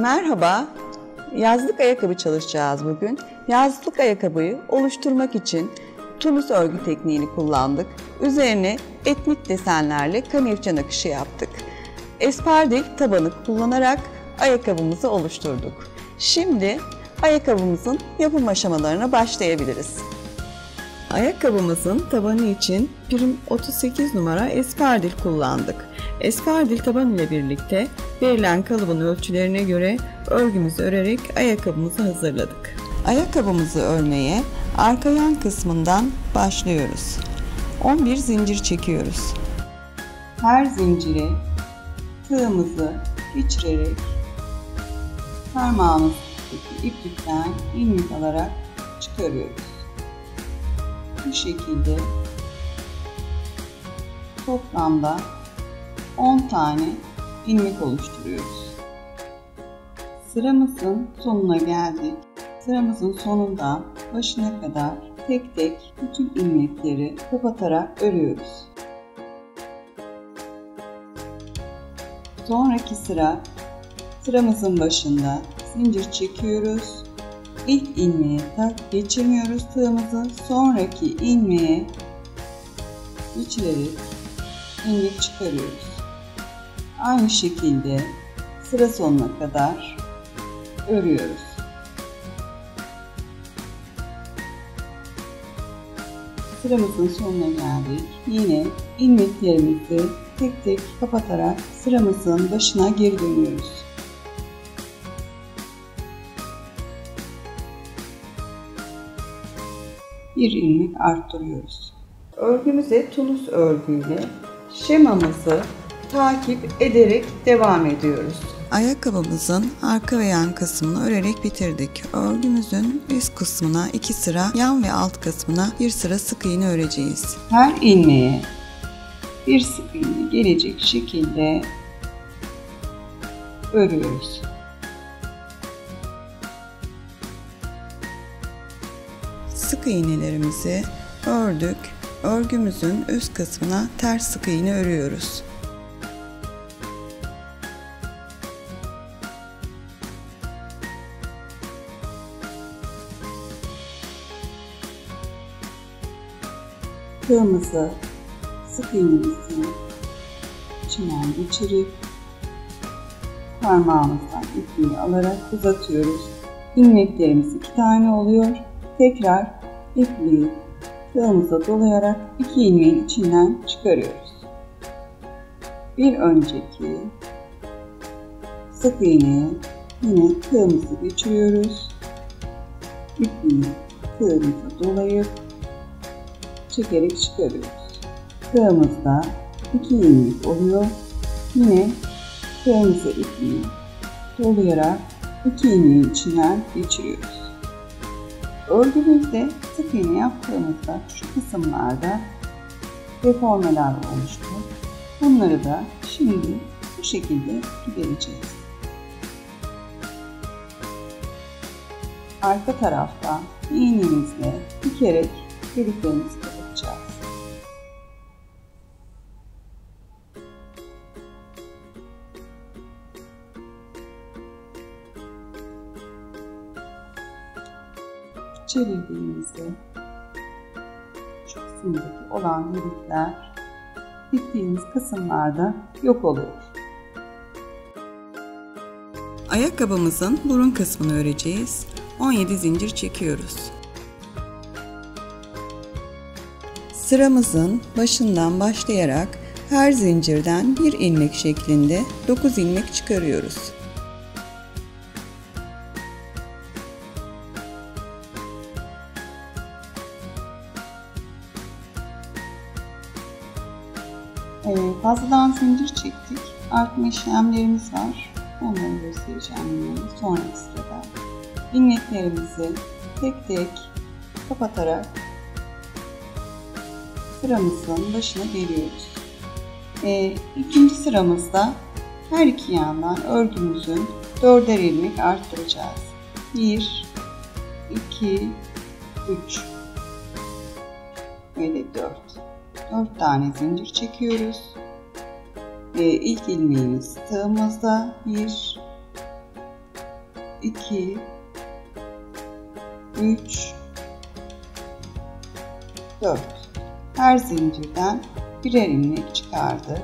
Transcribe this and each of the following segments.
Merhaba, yazlık ayakkabı çalışacağız bugün. Yazlık ayakkabıyı oluşturmak için Tunus örgü tekniğini kullandık. Üzerine etnik desenlerle kanevçe nakışı yaptık. Espardil tabanı kullanarak ayakkabımızı oluşturduk. Şimdi ayakkabımızın yapım aşamalarına başlayabiliriz. Ayakkabımızın tabanı için prim 38 numara espardil kullandık. Espardil taban ile birlikte verilen kalıbın ölçülerine göre örgümüzü örerek ayakkabımızı hazırladık. Ayakkabımızı örmeye arka yan kısmından başlıyoruz. 11 zincir çekiyoruz. Her zincire tığımızı geçirerek parmağımızdaki iplikten ilmek alarak çıkarıyoruz. Bu şekilde toplamda 10 tane ilmek oluşturuyoruz. Sıramızın sonuna geldik. Sıramızın sonunda başına kadar tek tek bütün ilmekleri kapatarak örüyoruz. Sonraki sıramızın başında zincir çekiyoruz. İlk ilmeğe geçirmiyoruz tığımızı. Sonraki ilmeğe geçirerek ilmek çıkarıyoruz. Aynı şekilde sıra sonuna kadar örüyoruz. Sıramızın sonuna geldik. Yine ilmeklerimizi tek tek kapatarak sıramızın başına geri dönüyoruz. Bir ilmek arttırıyoruz. Örgümüze Tunus örgüyle şemamızı takip ederek devam ediyoruz. Ayakkabımızın arka ve yan kısmını örerek bitirdik. Örgümüzün üst kısmına 2 sıra, yan ve alt kısmına 1 sıra sık iğne öreceğiz. Her ilmeğe bir sık iğne gelecek şekilde örüyoruz. Sık iğnelerimizi ördük. Örgümüzün üst kısmına ters sık iğne örüyoruz. Tığımızı sık iğnemizin içinden geçirip parmağımızdan ipliği alarak uzatıyoruz. İlmeklerimiz 2 tane oluyor. Tekrar ipliği tığımıza dolayarak 2 ilmeğin içinden çıkarıyoruz. Bir önceki sık iğneye yine tığımızı geçiriyoruz. İpliği tığımıza dolayıp çekerek çıkarıyoruz. Tığımızda 2 ilmek oluyor. Yine tığımıza ipliği dolayarak 2 ilmeğin içinden geçiriyoruz. Örgümüzde sık iğne yaptığımızda şu kısımlarda deformeler oluştu. Bunları da şimdi bu şekilde gidereceğiz. Arka taraftan iğnemizle dikerek deliklerimizi kapatacağız. Çevirdiğimizde şu kısımdaki olan delikler diktiğimiz kısımlarda yok oluyor. Ayakkabımızın burun kısmını öreceğiz. 17 zincir çekiyoruz. Sıramızın başından başlayarak her zincirden bir ilmek şeklinde 9 ilmek çıkarıyoruz. Fazladan zincir çektik. Artma işlemlerimiz var. Onları göstereceğim yine sonraki sırada. İlmeklerimizi tek tek kapatarak sıramızın başına geliyoruz. İkinci sıramızda her iki yandan örgümüzün 4'er ilmek arttıracağız. 1, 2, 3 ve 4. 4 tane zincir çekiyoruz. İlk ilmeğimiz tığımızda 1, 2, 3, 4. Her zincirden birer ilmek çıkardık.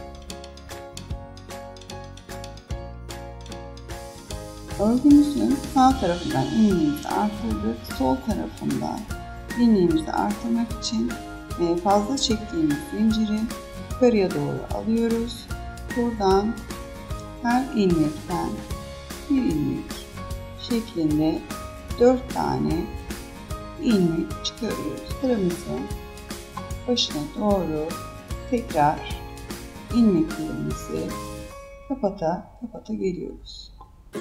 Örgümüzün sağ tarafından ilmeğimizi artırdık. Sol tarafında ilmeğimizi artırmak için fazla çektiğimiz zinciri yukarıya doğru alıyoruz. Buradan her ilmekten bir ilmek şeklinde 4 tane ilmek çıkarıyoruz. Sıramızın başına doğru tekrar ilmeklerimizi kapata geliyoruz.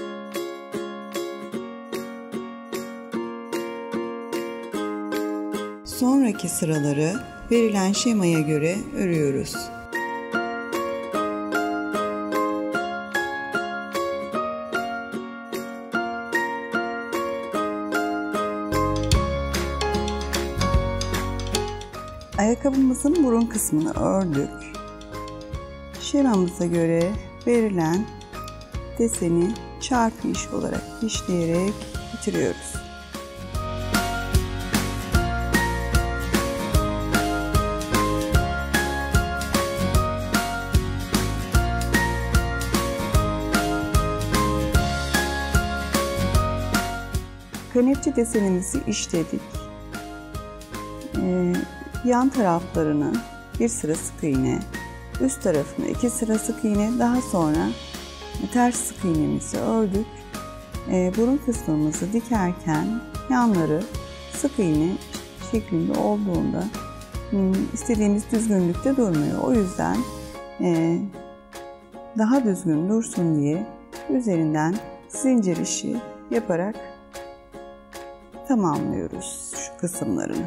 Sonraki sıraları verilen şemaya göre örüyoruz. Ayakkabımızın burun kısmını ördük. Şemamıza göre verilen deseni çarpı iş olarak işleyerek bitiriyoruz. Kanepçe desenimizi işledik. Yan taraflarını bir sıra sık iğne, üst tarafını 2 sıra sık iğne, daha sonra ters sık iğnemizi ördük. Burun kısmımızı dikerken yanları sık iğne şeklinde olduğunda istediğimiz düzgünlükte durmuyor. O yüzden daha düzgün dursun diye üzerinden zincir işi yaparak tamamlıyoruz şu kısımlarını.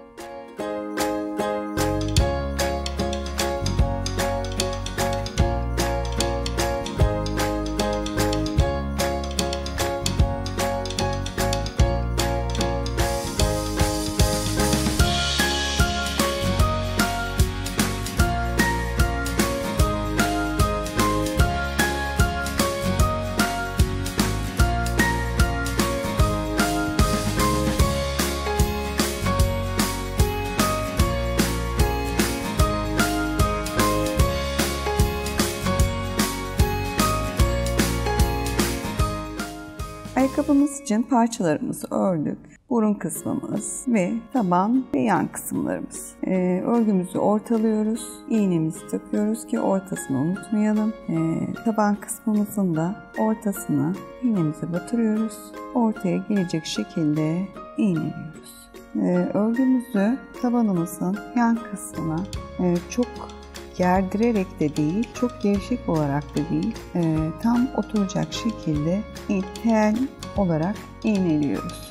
Ayakkabımız için parçalarımızı ördük. Burun kısmımız ve taban ve yan kısımlarımız. Örgümüzü ortalıyoruz. İğnemizi takıyoruz ki ortasını unutmayalım. Taban kısmımızın da ortasına iğnemizi batırıyoruz. Ortaya gelecek şekilde iğneliyoruz. Örgümüzü tabanımızın yan kısmına çok gerdirerek de değil, çok gevşek olarak da değil, tam oturacak şekilde tel olarak iğneliyoruz.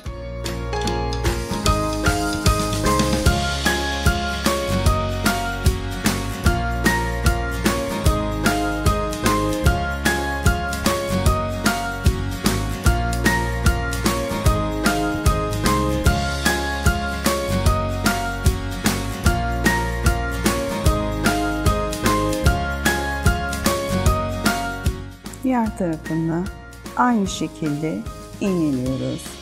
Diğer tarafında aynı şekilde iğneliyoruz.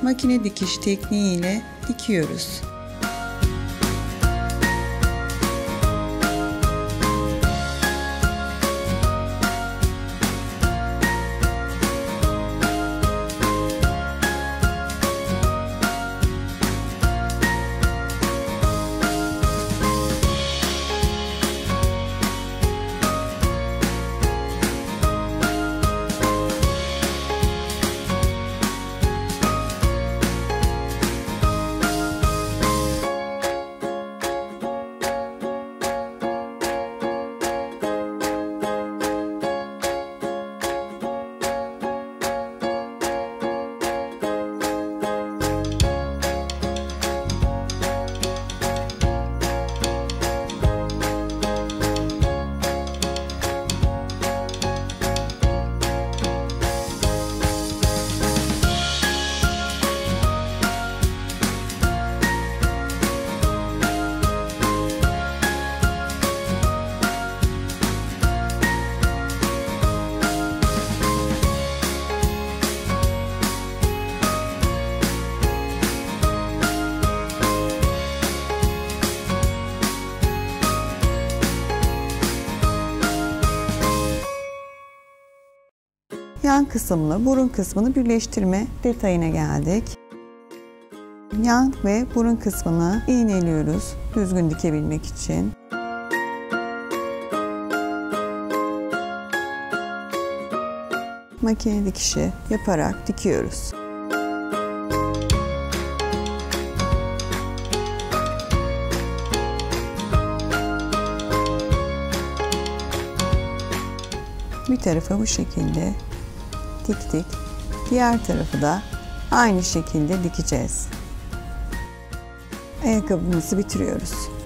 makine dikiş tekniği ile dikiyoruz. Yan kısımla burun kısmını birleştirme detayına geldik. Yan ve burun kısmını iğneliyoruz düzgün dikebilmek için. Makine dikişi yaparak dikiyoruz. Bir tarafa bu şekilde diktik. Diğer tarafı da aynı şekilde dikeceğiz. Ayakkabımızı bitiriyoruz.